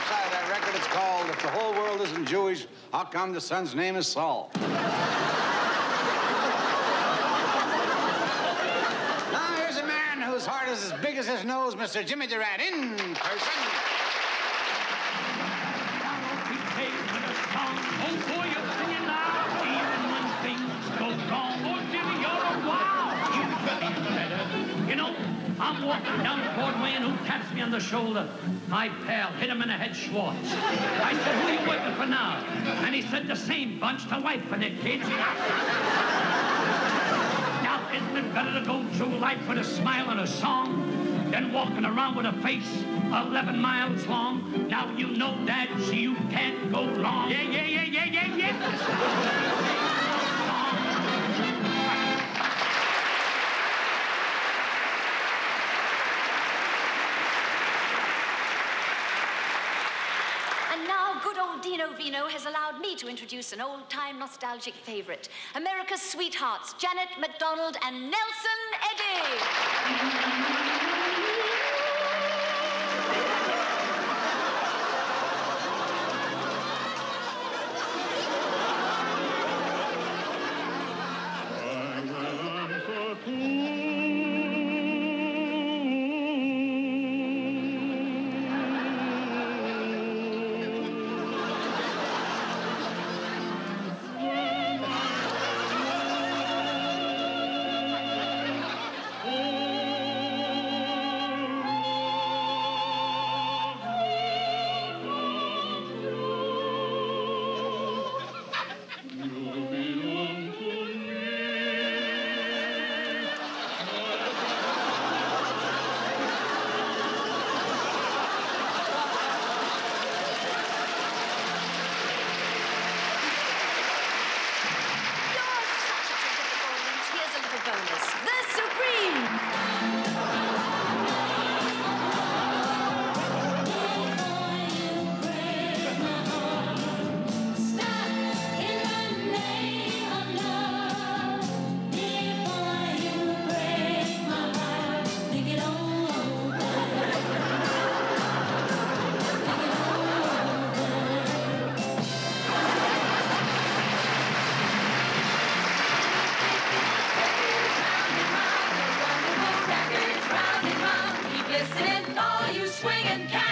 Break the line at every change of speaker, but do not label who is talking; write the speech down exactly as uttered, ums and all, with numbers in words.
side of that record, it's called If the Whole World Isn't Jewish, How Come the Son's Name is Saul? Now, here's a man whose heart is as big as his nose, Mister Jimmy Durant, in person.
Oh, boy, you're singing loud, even when things go wrong. Oh, Jimmy, you're a wow. You could be better. You know, I'm walking down Broadway and who taps me on the shoulder? My pal, hit him in the head, Schwartz. I said, who are you working for now? And he said, the same bunch, the wife and the kids. Now, isn't it better to go through life with a smile and a song than walking around with a face eleven miles long? Now you know that, so you can't go wrong. Yeah, yeah, yeah, yeah, yeah, yeah.
And now, good old Dino Vino has allowed me to introduce an old-time nostalgic favorite, America's sweethearts, Janet MacDonald and Nelson Eddy.
Listening, all you swinging cats.